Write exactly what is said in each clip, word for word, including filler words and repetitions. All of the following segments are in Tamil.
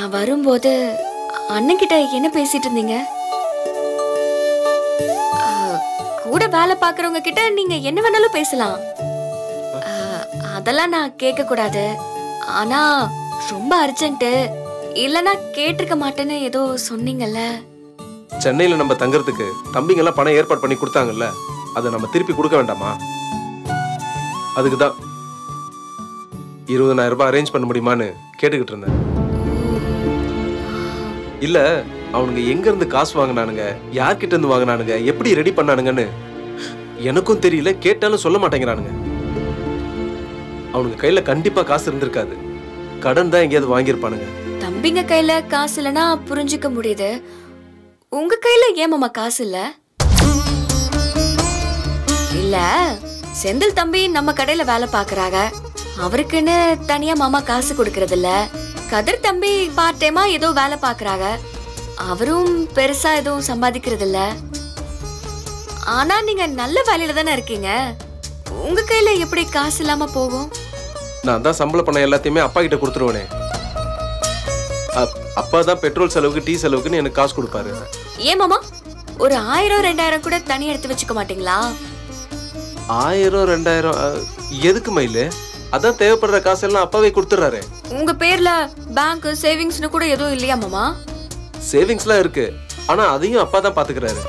நான் வரும்போது அண்ணன் கிட்ட என்ன பேசிட்டு இருந்தீங்க? கூட வேலை பாக்குறவங்க கிட்ட நீங்க என்ன வேணாலும் பேசலாம். அதெல்லாம் நான் கேட்க கூடாது. ஆனா ரொம்ப அர்ஜென்ட், இல்லனா கேட்டிருக்க மாட்டேன்னு ஏதோ சொன்னீங்கல்ல. சென்னையில நம்ம தங்கறதுக்கு தம்பிங்க எல்லாம் பணம் ஏற்பாடு பண்ணி கொடுத்தாங்கல்ல, அதை நம்ம திருப்பி கொடுக்க வேண்டாமா? அதுக்குதான் இருபதாயிரம் ரூபாய் அரேஞ்ச் பண்ண முடியுமான்னு கேட்டுக்கிட்டு இருந்தேன். இல்ல அவனுங்க எங்க இருந்து காசு வாங்கினானுங்க, யார்கிட்ட இருந்து வாங்கினானுங்க, எப்படி ரெடி பண்ணானுங்கன்னு எனக்கும் தெரியல, கேட்டாலும் சொல்ல மாட்டேங்கிறானுங்க. அவனுங்க கையில கண்டிப்பா காசு இருந்திருக்காது, கடன் தான் எங்கேயாவது வாங்கியிருப்பானுங்க. தம்பிங்க கையில காசு இல்லைன்னா புரிஞ்சுக்க முடியுது. உங்க கையில ஏன் மாமா காசு இல்ல? இல்ல செந்தில் தம்பி நம்ம கடையில வேலை பாக்குறாங்க, அவருக்குன்னு தனியா மாமா காசு கொடுக்கறது இல்ல. கதிர் தம்பி பார்ட் டைமா ஏதோ வேலை பாக்குறாங்க, அவரும் பெருசா எதுவும் சம்பாதிக்கிறது இல்ல. ஆனா நீங்க நல்ல வேலையில தானே இருக்கீங்க, உங்க கையில எப்படி காசு இல்லாம போகும்? நான் தான் சம்பள பணம் எல்லாத்தையுமே அப்பா கிட்ட கொடுத்துருவேனே. அப்பா தான் பெட்ரோல் செலவுக்கு டீ செலவுக்குன்னு எனக்கு காசு கொடுப்பாரு. ஏன் மாமா ஒரு ஆயிரம் ரெண்டாயிரம் கூட தனியா எடுத்து வச்சுக்க மாட்டீங்களா? ஆயிரம் ரெண்டாயிரம் எதுக்கு மயிலு? அதான் தேவைப்படுற காசு எல்லாம் அப்பாவே கொடுத்துறாரு. உங்க பேர்ல பேங்க் சேவிங்ஸ்னு கூட எதுவும் இல்லையா மாமா? சேவிங்ஸ்லாம் இருக்கு, ஆனா அதையும் அப்பா தான் பாத்துக்கிறாரு.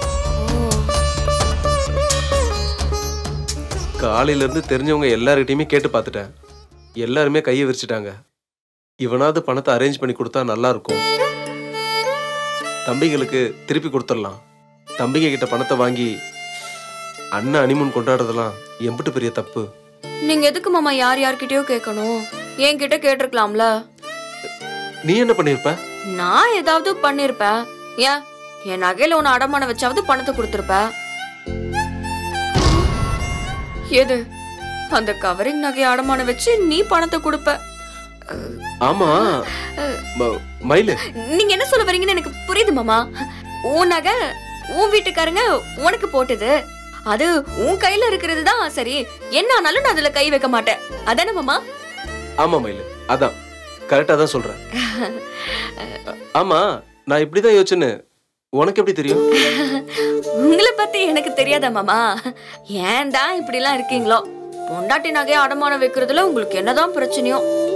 காலையில இருந்து தெரிஞ்சவங்க எல்லார்கிட்டயுமே கேட்டு பார்த்துட்டேன், எல்லாருமே கையை விரிச்சிட்டாங்க. இவனாவது பணத்தை அரேஞ்ச் பண்ணி கொடுத்தா நல்லா இருக்கும், தம்பிங்களுக்கு திருப்பி கொடுத்துடலாம். தம்பிங்க கிட்ட பணத்தை வாங்கி அண்ணன் அனிமூன் கொண்டாடுறதெல்லாம் எம்பிட்டு பெரிய தப்பு. நீங்க எதுக்கு மாமா யார் யார்கிட்டயோ கேட்கணும்? என்கிட்ட கேட்டிருக்கலாம்ல. நீ என்ன பண்ணிருப்ப? நான் ஏதாவது பண்ணிருப்பேன். ஏன் என் நகையில உன்னை அடமான வச்சாவது பணத்தை கொடுத்திருப்ப. எது அந்த கவரிங் நகையை அடமான வச்சு நீ பணத்தை கொடுப்ப? ஆமா மயிலு, நீங்க என்ன சொல்ல வரீங்கன்னு எனக்கு புரியுது மாமா. உன் நகை உன் வீட்டுக்காரங்க உனக்கு போட்டது, அது உன் கையில இருக்கிறது தான் சரி. என்ன ஆனாலும் நான் அதுல கை வைக்க மாட்டேன், அதானே மாமா? ஆமா மயிலு, அதான் கரெக்டா தான் சொல்றேன். ஆமா நான் இப்படிதான் யோசிச்சேன்னு உனக்கு எப்படி தெரியும்? உங்களை பத்தி எனக்கு தெரியாதா மாமா? ஏன் தான் இப்படி எல்லாம் இருக்கீங்களோ? பொண்டாட்டி நகையை அடமானம் வைக்கிறதுல உங்களுக்கு என்னதான் பிரச்சனையோ?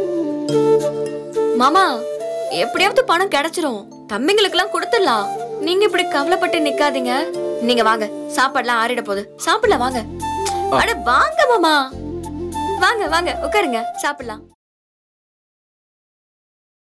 மாமா எப்படியாவது பணம் கிடைச்சிரும், தம்பிங்களுக்கு எல்லாம் கொடுத்துடலாம். நீங்க இப்படி கவலைப்பட்டு நிக்காதீங்க. நீங்க வாங்க, சாப்பாடுலாம் ஆறிட போகுது, சாப்பிடலாம் வாங்க. அட வாங்க மாமா, வாங்க வாங்க உட்காருங்க, சாப்பிடலாம்.